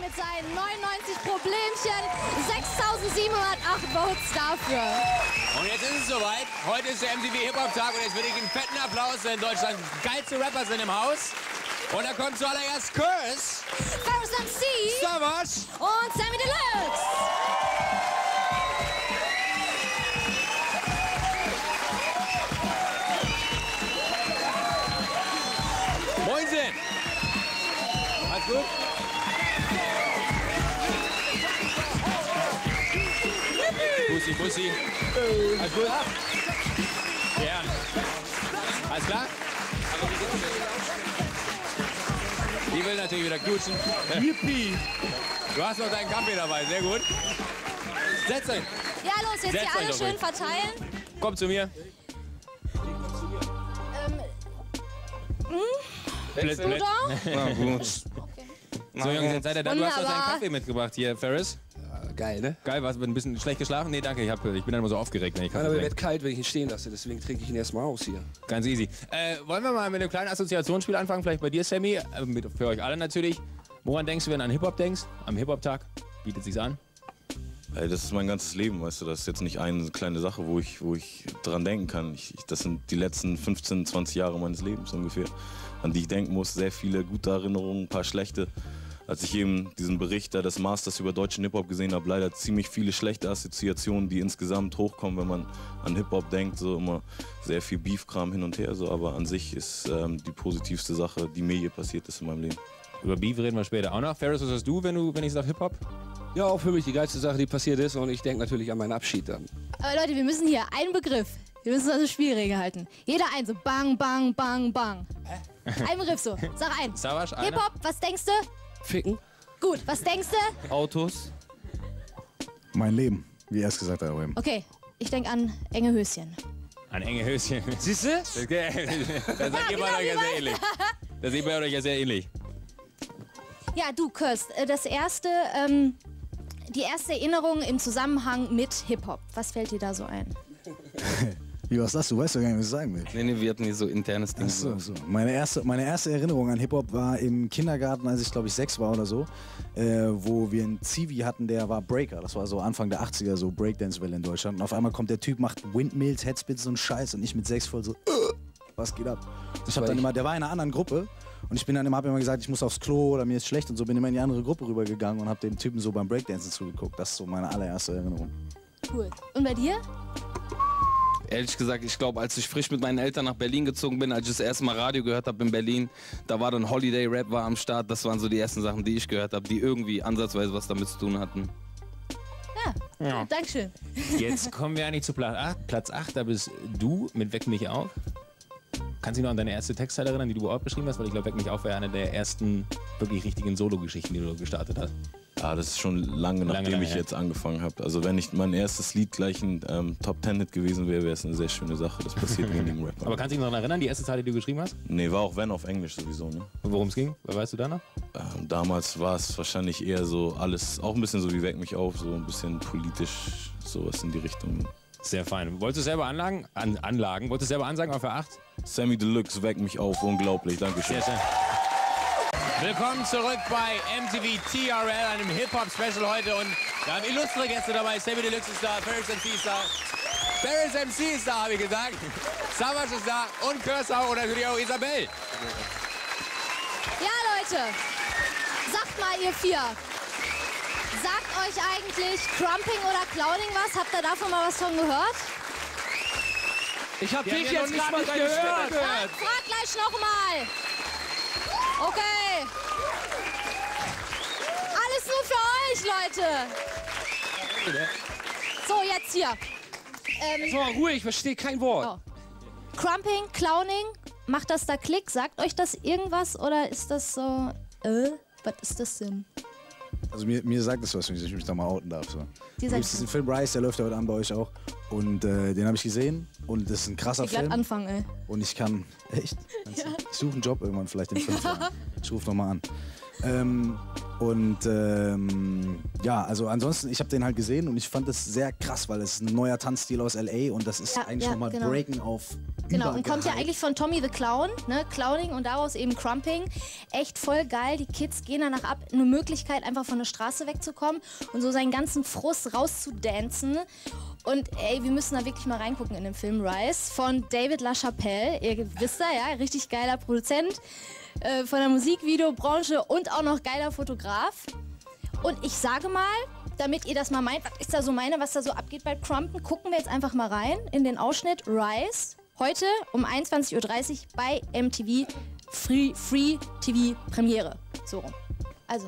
mit seinen 99 Problemchen 6.708 Votes dafür. Und jetzt ist es soweit. Heute ist der MTV Hip-Hop-Tag und jetzt will ich einen fetten Applaus, denn Deutschlands geilste Rapper sind im Haus. Und da kommt zuallererst Curse, Ferris MC Savage und Sammy Deluxe. Moinsen! Alles gut? Bussi, Bussi. Alles gut? Ja. Alles klar? Die will natürlich wieder knutschen. Yippie! Du hast noch deinen Kaffee dabei, sehr gut. Setz euch. Ja, los, jetzt Setzt hier alle euch doch schön ruhig. verteilen. Komm zu mir. Bist du da? Na gut. So, Jungs, jetzt seid ihr da. Du hast noch deinen Wunderbar. Kaffee mitgebracht hier, Ferris. Geil, ne? Geil, warst du ein bisschen schlecht geschlafen? Nee, danke, ich bin dann immer so aufgeregt, wenn ich Nein, Kaffee aber mir trinke. wird kalt, wenn ich ihn stehen lasse. Deswegen trinke ich ihn erstmal aus hier. Ganz easy. Wollen wir mal mit einem kleinen Assoziationsspiel anfangen? Vielleicht bei dir, Sammy. Für euch alle natürlich. Woran denkst du, wenn du an Hip-Hop denkst? Am Hip-Hop-Tag? Bietet sich's an? Ey, das ist mein ganzes Leben, weißt du. Das ist jetzt nicht eine kleine Sache, wo ich dran denken kann. Das sind die letzten 15, 20 Jahre meines Lebens ungefähr, an die ich denken muss. Sehr viele gute Erinnerungen, ein paar schlechte. Als ich eben diesen Bericht des Masters über deutschen Hip-Hop gesehen habe, leider ziemlich viele schlechte Assoziationen, die insgesamt hochkommen, wenn man an Hip-Hop denkt. So immer sehr viel Beef-Kram hin und her. So. Aber an sich ist die positivste Sache, die mir je passiert ist in meinem Leben. Über Beef reden wir später auch noch. Ferris, was hast du, wenn ich sage Hip-Hop? Ja, auch für mich die geilste Sache, die passiert ist. Und ich denke natürlich an meinen Abschied dann. Aber Leute, wir müssen hier einen Begriff. Wir müssen also Spielregeln halten. Jeder ein, so bang, bang, bang, bang. Ein Begriff so. Sag ein. Savage, einer? Hip-Hop, was denkst du? Ficken. Gut, was denkst du? Autos? Mein Leben, wie er es gesagt hat. Okay, ich denke an enge Höschen. An enge Höschen. Siehst du? Da seid ihr bei euch ja sehr ähnlich. Da seht ihr bei euch ja sehr ähnlich. Ja, du, Kirst, die erste Erinnerung im Zusammenhang mit Hip-Hop. Was fällt dir da so ein? Wie was das? Du weißt doch gar nicht, was ich sagen will. Nee, wir hatten hier so internes Ding. Ach so. Meine erste Erinnerung an Hip-Hop war im Kindergarten, als ich glaube ich 6 war oder so, wo wir einen Zivi hatten, der war Breaker. Das war so Anfang der 80er, so Breakdance-Welle in Deutschland. Und auf einmal kommt der Typ, macht Windmills, Headspins und Scheiß und ich mit 6 voll so, was geht ab? Ich hab dann immer, der war in einer anderen Gruppe und ich bin dann hab immer gesagt, ich muss aufs Klo oder mir ist schlecht und so, bin immer in die andere Gruppe rübergegangen und hab dem Typen so beim Breakdancen zugeguckt. Das ist so meine allererste Erinnerung. Cool. Und bei dir? Ehrlich gesagt, ich glaube, als ich frisch mit meinen Eltern nach Berlin gezogen bin, als ich das erste Mal Radio gehört habe in Berlin, da war dann Holiday Rap war am Start. Das waren so die ersten Sachen, die ich gehört habe, die irgendwie ansatzweise was damit zu tun hatten. Ja. Dankeschön. Jetzt kommen wir eigentlich zu Platz 8. Da bist du mit Weck mich auf. Kannst du dich noch an deine erste Textzeile erinnern, die du überhaupt geschrieben hast? Weil ich glaube, Weck mich auf war eine der ersten wirklich richtigen Solo-Geschichten, die du gestartet hast. Ja, das ist schon lange nachdem ich jetzt angefangen habe. Also wenn nicht mein erstes Lied gleich ein Top-10-Hit gewesen wäre, wäre es eine sehr schöne Sache. Das passiert wenigen Rappern. Aber kannst du dich noch daran erinnern, die erste Zeile, die du geschrieben hast? Nee, war auch wenn auf Englisch sowieso. Ne? Worum es ging? Weißt du da noch? Damals war es wahrscheinlich eher so alles, auch ein bisschen so wie Weck mich auf, so ein bisschen politisch, sowas in die Richtung. Sehr fein. Wolltest du selber Anlagen? Wolltest du selber ansagen auf der 8? Sammy Deluxe, Weck mich auf, unglaublich, dankeschön. Sehr schön. Willkommen zurück bei MTV TRL, einem Hip-Hop-Special heute. Und wir haben illustre Gäste dabei. Sammy Deluxe ist da, Ferris MC ist da. Ferris MC ist da, habe ich gesagt. Savage ist da und Cursau und natürlich auch Isabel. Ja, Leute. Sagt mal, ihr vier. Sagt euch eigentlich Crumping oder Clowning was? Habt ihr davon mal was von gehört? Ich hab Wir haben dich ja jetzt noch nicht gerade mal nicht deine Stimme gehört. gehört. Frag gleich nochmal. Okay. Alles nur für euch, Leute. So, jetzt hier. So, ruhig, ich verstehe kein Wort. Oh. Crumping, Clowning, macht das da Klick? Sagt euch das irgendwas oder ist das so, was ist das denn? Also mir sagt das was, wenn ich mich da mal outen darf. So. Die Da sagt gibt's diesen Film Rise, der läuft ja heute Abend bei euch auch. Und den habe ich gesehen und das ist ein krasser ich glatt Film. anfangen, ey. Und ich kann, echt? Ja. Ich suche einen Job irgendwann, vielleicht in 5 Jahren. Ich rufe nochmal an. Ja, also ansonsten, ich habe den halt gesehen und ich fand das sehr krass, weil es ist ein neuer Tanzstil aus L.A. und das ist Ja, eigentlich ja, nochmal genau. Breaken auf Genau, und kommt ja eigentlich von Tommy the Clown, ne? Clowning und daraus eben Crumping. Echt voll geil. Die Kids gehen danach ab. Eine Möglichkeit, einfach von der Straße wegzukommen und so seinen ganzen Frust rauszudancen. Und ey, wir müssen da wirklich mal reingucken in den Film Rise von David LaChapelle. Ihr wisst ja, richtig geiler Produzent von der Musikvideobranche und auch noch geiler Fotograf. Und ich sage mal, damit ihr das mal meint, was ist da so was da so abgeht bei Crumpen, gucken wir jetzt einfach mal rein in den Ausschnitt Rise. Heute um 21:30 Uhr bei MTV Free TV Premiere. So rum. Also.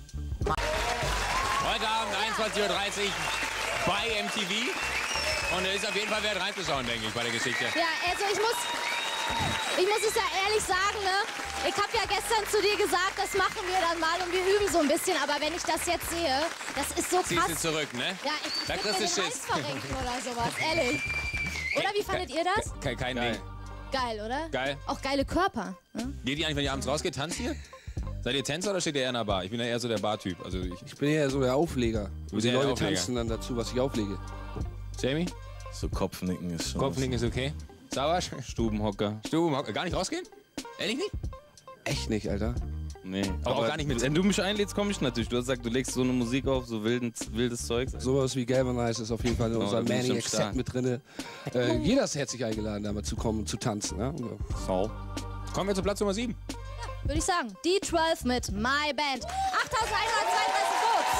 Heute Abend 21:30 Uhr bei MTV. Und es ist auf jeden Fall wert reinzuschauen, denke ich, bei der Geschichte. Ja, also ich muss es ja ehrlich sagen, ne? Ich habe ja gestern zu dir gesagt, das machen wir dann mal und wir üben so ein bisschen. Aber wenn ich das jetzt sehe, das ist so krass. Ziehst du zurück, ne? Ja, ich Da würde kriegst mir du den Schiss. Hals verrenken oder sowas, ehrlich. Oder wie fandet ihr das? Kein Ding. Geil, oder? Geil. Auch geile Körper. Ne? Geht ihr eigentlich, wenn ihr abends rausgeht, tanzt ihr? Seid ihr Tänzer oder steht ihr eher in der Bar? Ich bin ja eher so der Bartyp. Also Ich bin eher so der Aufleger. Du bist Die eher der Leute Aufleger. tanzen dann dazu, was ich auflege. Jamie? So Kopfnicken ist schon. Kopfnicken ist okay. Sauersch? Stubenhocker. Stubenhocker. Gar nicht rausgehen? Ehrlich nicht? Echt nicht, Alter. Nee. Aber auch gar nicht mit- Wenn du mich einlädst, komme ich natürlich. Du hast gesagt, du legst so eine Musik auf, so wildes Zeug. Sowas wie Galvanize ist auf jeden Fall in unserem da bin ich am Maniac Set Start. mit drin. Jeder ist herzlich eingeladen, da mal zu kommen und zu tanzen. Ja? So. Kommen wir zu Platz Nummer 7. Würde ich sagen. D12 mit My Band. 8.132 Votes.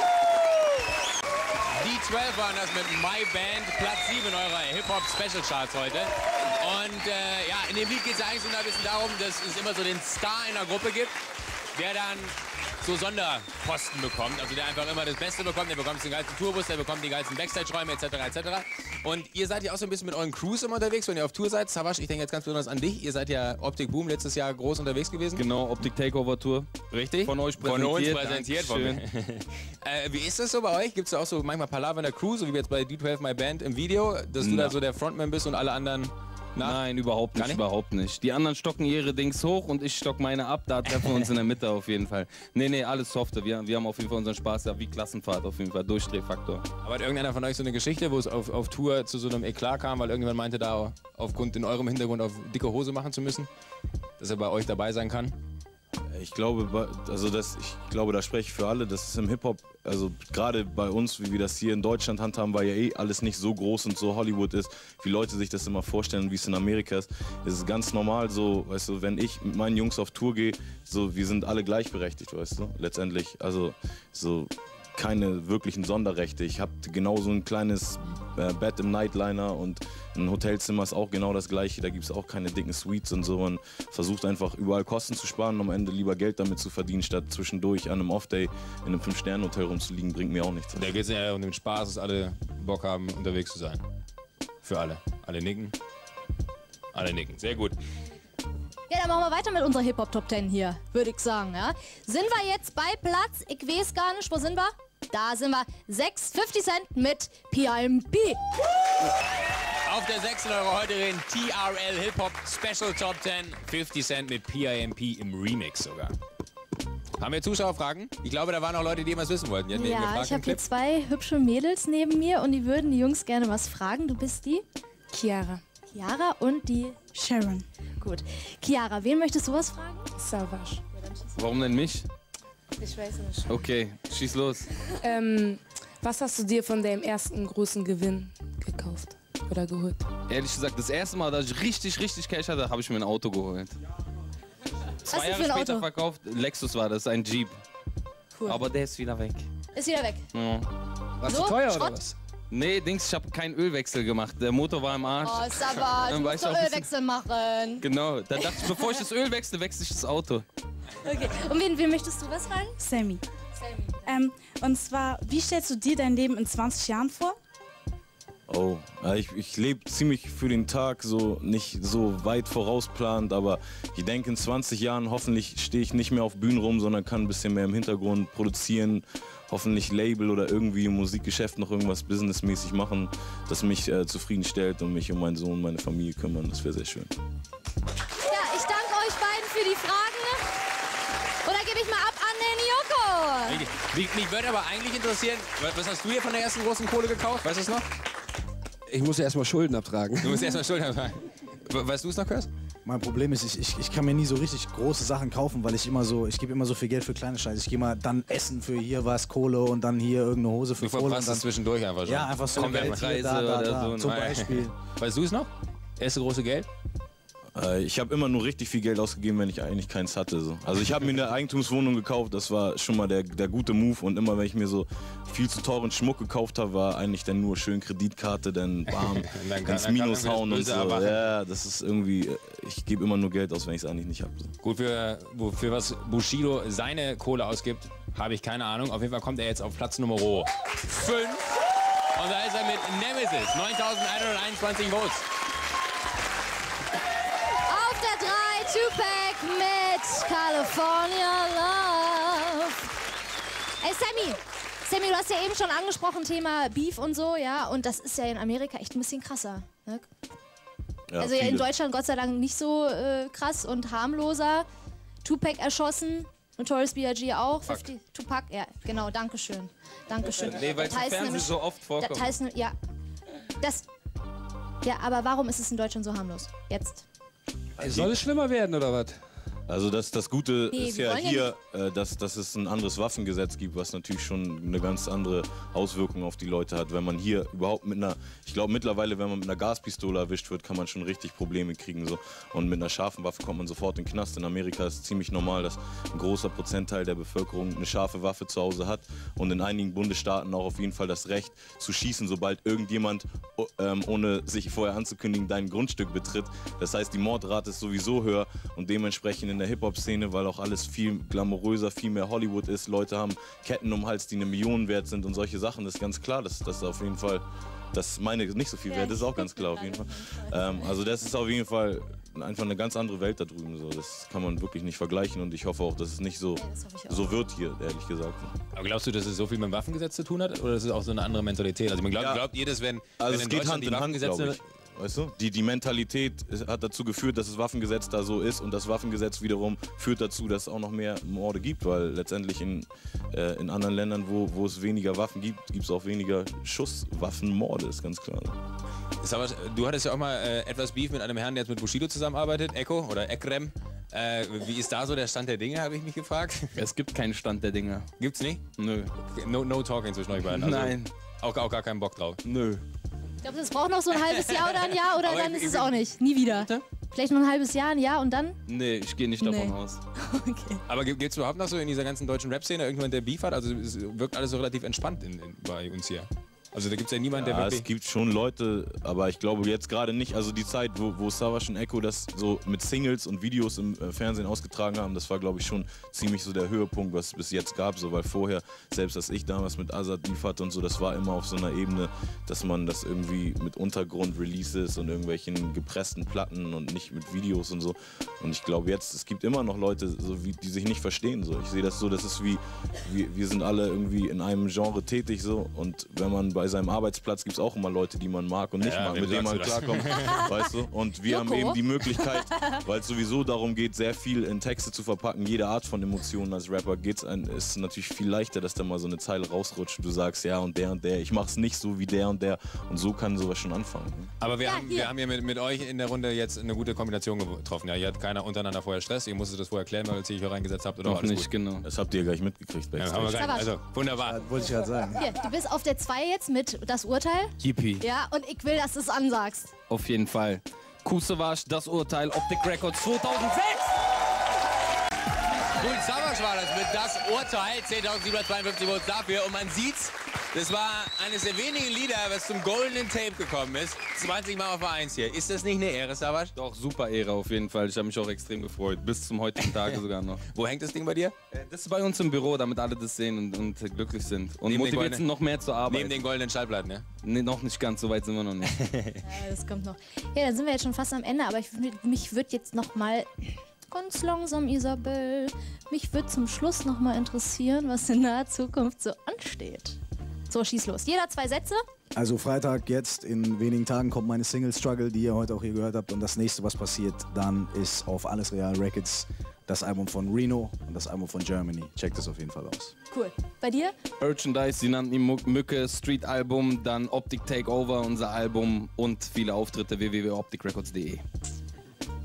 Die 12 waren das mit My Band, Platz 7 in eurer Hip-Hop-Special-Charts heute. Und ja, in dem Lied geht es eigentlich so ein bisschen darum, dass es immer so den Star in der Gruppe gibt, der dann so Sonderposten bekommt. Also der einfach immer das Beste bekommt, der bekommt den geilsten Tourbus, der bekommt die geilsten Backstage-Räume etc. etc. Und ihr seid ja auch so ein bisschen mit euren Crews immer unterwegs, wenn ihr auf Tour seid. Savasch, ich denke jetzt ganz besonders an dich. Ihr seid ja Optik Boom letztes Jahr groß unterwegs gewesen. Genau, Optik Takeover Tour. Richtig? Von euch Von uns präsentiert. präsentiert. Wie ist das so bei euch? Gibt es da auch so manchmal Palaver in der Crew, so wie jetzt bei D12 My Band im Video, dass du da so der Frontman bist und alle anderen Nein, überhaupt Gar nicht, nicht? überhaupt nicht. Die anderen stocken ihre Dings hoch und ich stock meine ab. Da treffen wir uns in der Mitte auf jeden Fall. Nee, alles softer. Wir haben auf jeden Fall unseren Spaß, ja, wie Klassenfahrt auf jeden Fall. Durchdrehfaktor. Aber hat irgendeiner von euch so eine Geschichte, wo es auf Tour zu so einem Eklat kam, weil irgendjemand meinte, da aufgrund in eurem Hintergrund auf dicke Hose machen zu müssen? Dass er bei euch dabei sein kann? Ich glaube, da spreche ich für alle, das ist im Hip-Hop, also gerade bei uns, wie wir das hier in Deutschland handhaben, weil ja eh alles nicht so groß und so Hollywood ist, wie Leute sich das immer vorstellen, wie es in Amerika ist. Es ist ganz normal so, weißt du, wenn ich mit meinen Jungs auf Tour gehe, so, wir sind alle gleichberechtigt, weißt du, letztendlich. Also so keine wirklichen Sonderrechte. Ich habe genau so ein kleines Bett im Nightliner und ein Hotelzimmer ist auch genau das gleiche. Da gibt es auch keine dicken Suites und so. Man versucht einfach überall Kosten zu sparen und am Ende lieber Geld damit zu verdienen, statt zwischendurch an einem Off-Day in einem 5-Sterne-Hotel rumzuliegen, bringt mir auch nichts. Da geht es ja um den Spaß, dass alle Bock haben, unterwegs zu sein. Für alle. Alle nicken. Alle nicken. Sehr gut. Ja, dann machen wir weiter mit unserer Hip-Hop Top 10 hier, würde ich sagen. Ja? Sind wir jetzt bei Platz, ich weiß gar nicht, wo sind wir? Da sind wir, 50 Cent mit PIMP. Auf der 6 in eurer heutigen TRL Hip-Hop Special Top 10. 50 Cent mit PIMP im Remix sogar. Haben wir Zuschauerfragen? Ich glaube, da waren auch Leute, die was wissen wollten. Die hatten eben Ja, gefragt ich im habe hier Clip. 2 hübsche Mädels neben mir und die würden die Jungs gerne was fragen. Du bist die Chiara. Chiara und die... Sharon. Gut. Chiara, wen möchtest du was fragen? Savage. Warum denn mich? Ich weiß nicht. Okay, schieß los. Was hast du dir von deinem ersten großen Gewinn gekauft oder geholt? Ehrlich gesagt, das erste Mal, dass ich richtig Cash hatte, habe ich mir ein Auto geholt. Was 2 ist Jahre für ein später Auto? verkauft, Lexus war das, ein Jeep. Cool. Aber der ist wieder weg. Ist wieder weg. Ja. War So, zu teuer Schrott? oder was? Nee, Dings, ich habe keinen Ölwechsel gemacht. Der Motor war im Arsch. Oh, Savage, du Dann war musst ich doch auch ein Ölwechsel machen. Genau, da dachte ich, bevor ich das Öl wechsle ich das Auto. Okay. Und wen möchtest du was fragen? Sammy. Und zwar, wie stellst du dir dein Leben in 20 Jahren vor? Oh, ja, ich lebe ziemlich für den Tag, so nicht so weit vorausplant, aber ich denke in 20 Jahren hoffentlich stehe ich nicht mehr auf Bühnen rum, sondern kann ein bisschen mehr im Hintergrund produzieren, hoffentlich Label oder irgendwie im Musikgeschäft noch irgendwas businessmäßig machen, das mich zufriedenstellt und mich um meinen Sohn und meine Familie kümmern, das wäre sehr schön. Ja, ich danke euch beiden für die Fragen. Und dann gebe ich mal ab an den Joko. Mich würde aber eigentlich interessieren, was hast du hier von der ersten großen Kohle gekauft? Weißt du es noch? Ich muss ja erstmal Schulden abtragen. Du musst erstmal Schulden haben. Weißt du es noch, Chris? Mein Problem ist, ich kann mir nie so richtig große Sachen kaufen, weil ich gebe immer so viel Geld für kleine Scheiße. Ich gehe mal dann essen für hier was, Kohle und dann hier irgendeine Hose für Du Kohle. verpasst es zwischendurch einfach schon. Ja, einfach so Konvertpreise oder so. zum Beispiel. Weißt du es noch? Erste große Geld? Ich habe immer nur richtig viel Geld ausgegeben, wenn ich eigentlich keins hatte. So. Also ich habe mir eine Eigentumswohnung gekauft, das war schon mal der gute Move. Und immer wenn ich mir so viel zu teuren Schmuck gekauft habe, war eigentlich dann nur schön Kreditkarte, dann bam, ins Minus hauen und so. Ja, das ist irgendwie, ich gebe immer nur Geld aus, wenn ich es eigentlich nicht habe. So. Gut, für was Bushido seine Kohle ausgibt, habe ich keine Ahnung. Auf jeden Fall kommt er jetzt auf Platz Nummer 5. Und da ist er mit Nemesis, 9.121 Votes. Auf der 3 Tupac mit California Love. Ey, Sammy, du hast ja eben schon angesprochen, Thema Beef und so, ja, und das ist ja in Amerika echt ein bisschen krasser. Ne? Ja, also ja, in Deutschland Gott sei Dank nicht so krass und harmloser. Tupac erschossen, Notorious B.I.G. auch. 50, Tupac, ja, genau, dankeschön. Dankeschön. Nee, weil es im Fernsehen so oft vorkommt. Ja, aber warum ist es in Deutschland so harmlos? Jetzt. Soll es schlimmer werden oder was? Also das Gute ist ja wollen ja hier, dass es ein anderes Waffengesetz gibt, was natürlich schon eine ganz andere Auswirkung auf die Leute hat. Wenn man hier überhaupt ich glaube mittlerweile, wenn man mit einer Gaspistole erwischt wird, kann man schon richtig Probleme kriegen. So. Und mit einer scharfen Waffe kommt man sofort in den Knast. In Amerika ist es ziemlich normal, dass ein großer Prozentteil der Bevölkerung eine scharfe Waffe zu Hause hat und in einigen Bundesstaaten auch auf jeden Fall das Recht zu schießen, sobald irgendjemand, ohne sich vorher anzukündigen, dein Grundstück betritt. Das heißt, die Mordrate ist sowieso höher und dementsprechend in der Hip-Hop-Szene, weil auch alles viel glamouröser, viel mehr Hollywood ist. Leute haben Ketten um den Hals, die 1 Million wert sind und solche Sachen. Das ist ganz klar, dass das auf jeden Fall, dass meine nicht so viel wert ist, auch ganz klar auf jeden Fall. Also das ist auf jeden Fall einfach eine ganz andere Welt da drüben. So. Das kann man wirklich nicht vergleichen und ich hoffe auch, dass es nicht so wird hier, ehrlich gesagt. Aber glaubst du, dass es so viel mit dem Waffengesetz zu tun hat oder ist es auch so eine andere Mentalität? Also glaubt ihr das, wenn Also in es geht Deutschland Hand die in Hand, Waffengesetze... glaube ich. Weißt du? Die Mentalität hat dazu geführt, dass das Waffengesetz da so ist und das Waffengesetz wiederum führt dazu, dass es auch noch mehr Morde gibt, weil letztendlich in anderen Ländern, wo es weniger Waffen gibt, gibt es auch weniger Schusswaffenmorde, ist ganz klar. Aber, du hattest ja auch mal etwas Beef mit einem Herrn, der jetzt mit Bushido zusammenarbeitet, Eko oder Ekrem. Wie ist da so der Stand der Dinge, habe ich mich gefragt. Es gibt keinen Stand der Dinge. Gibt's nicht? Nö. No talking zwischen euch beiden? Also Nein. Auch gar keinen Bock drauf? Nö. Ich glaube, das braucht noch so ein halbes Jahr oder ein Jahr oder Aber dann ist es auch nicht. Nie wieder. Vielleicht noch ein halbes Jahr, ein Jahr und dann? Nee, ich gehe nicht davon aus. Okay. Aber gibt es überhaupt noch so in dieser ganzen deutschen Rap-Szene irgendjemand, der Beef hat? Also es wirkt alles so relativ entspannt bei uns hier. Also da gibt es ja niemanden, der Ja, wirklich... es gibt schon Leute, aber ich glaube jetzt gerade nicht. Also die Zeit, wo Savage und Eko das so mit Singles und Videos im Fernsehen ausgetragen haben, das war, glaube ich, schon ziemlich so der Höhepunkt, was es bis jetzt gab. So, weil vorher, selbst als ich damals mit Azad Beef hatte und so, das war immer auf so einer Ebene, dass man das irgendwie mit Untergrund-Releases und irgendwelchen gepressten Platten und nicht mit Videos und so. Und ich glaube jetzt, es gibt immer noch Leute, so die sich nicht verstehen. So. Ich sehe das so, das ist wie, wir sind alle irgendwie in einem Genre tätig so und wenn man bei seinem Arbeitsplatz gibt es auch immer Leute, die man mag und nicht mag, mit denen man klarkommt, weißt du? Und wir haben eben die Möglichkeit, weil es sowieso darum geht, sehr viel in Texte zu verpacken, jede Art von Emotionen als Rapper ist natürlich viel leichter, dass da mal so eine Zeile rausrutscht und du sagst, ja und der, ich mach's nicht so wie der und so kann sowas schon anfangen. Ne? Aber wir haben ja mit euch in der Runde jetzt eine gute Kombination getroffen. Ja, hier hat keiner untereinander vorher Stress, ihr musstet das vorher klären, weil ihr euch hier reingesetzt habt oder Doch alles nicht, gut? genau. Das habt ihr ja gleich mitgekriegt. Ja, haben wir gar nicht. Also, wunderbar. Wollte ich gerade sagen. Hier, du bist auf der 2 jetzt mit das Urteil. Yippie. Ja, und ich will, dass du es ansagst. Auf jeden Fall. Kusavage, das Urteil, Optic Records 2006! Gut, Savage war das mit das Urteil, 10.752 Votes dafür. Und man sieht's, das war eines der wenigen Lieder, was zum Goldenen Tape gekommen ist. 20 Mal auf A1 hier. Ist das nicht eine Ehre, Savage? Doch, super Ehre auf jeden Fall. Ich habe mich auch extrem gefreut. Bis zum heutigen Tage sogar noch. Wo hängt das Ding bei dir? Das ist bei uns im Büro, damit alle das sehen und glücklich sind. Und Neben den motiviert sind, noch mehr zu arbeiten. Neben den goldenen Schallplatten, ne? Nee, noch nicht ganz, so weit sind wir noch nicht. Ja, das kommt noch. Ja, dann sind wir jetzt schon fast am Ende, aber mich würde jetzt noch mal ganz langsam, Isabel, mich würde zum Schluss noch mal interessieren, was in naher Zukunft so ansteht. So, schieß los. Jeder 2 Sätze. Also Freitag jetzt, in wenigen Tagen kommt meine Single Struggle, die ihr heute auch hier gehört habt. Und das nächste, was passiert, dann ist auf Alles Real Records das Album von Reno und das Album von Germany. Checkt es auf jeden Fall aus. Cool. Bei dir? Merchandise, sie nannten ihn Mücke, Street Album, dann Optic Takeover, unser Album und viele Auftritte www.opticrecords.de.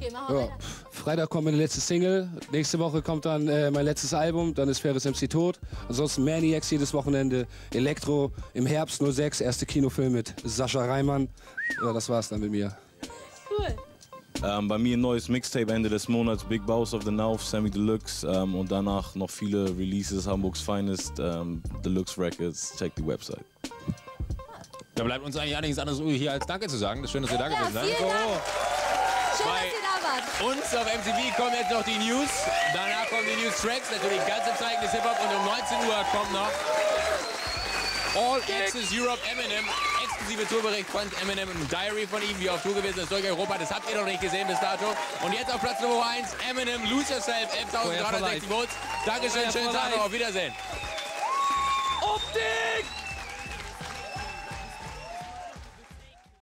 Ja, Freitag kommt meine letzte Single, nächste Woche kommt dann mein letztes Album, dann ist Ferris MC tot. Ansonsten Maniacs jedes Wochenende, Elektro, im Herbst 06, erste Kinofilm mit Sascha Reimann. Ja, das war's dann mit mir. Cool. Bei mir ein neues Mixtape Ende des Monats, Big Boss of the North, Sammy Deluxe und danach noch viele Releases, Hamburgs Finest, Deluxe Records, check die Website. Da bleibt uns eigentlich nichts anderes hier als Danke zu sagen. Das ist schön, dass ihr da gewesen seid. vielen Dank. Schön, dass ihr da wart. Uns auf MTV kommen jetzt noch die News. Danach kommen die News Tracks, natürlich ganze Zeichen des Hip-Hop. Und um 19 Uhr kommt noch All Access Europe Eminem. Exklusive Tourbericht von Eminem im Diary von ihm, wie auf Tour gewesen ist durch Europa. Das habt ihr noch nicht gesehen bis dato. Und jetzt auf Platz Nummer 1, Eminem, Lose Yourself, 11.360 Votes. Dankeschön, schönen Tag noch, auf Wiedersehen. Optik!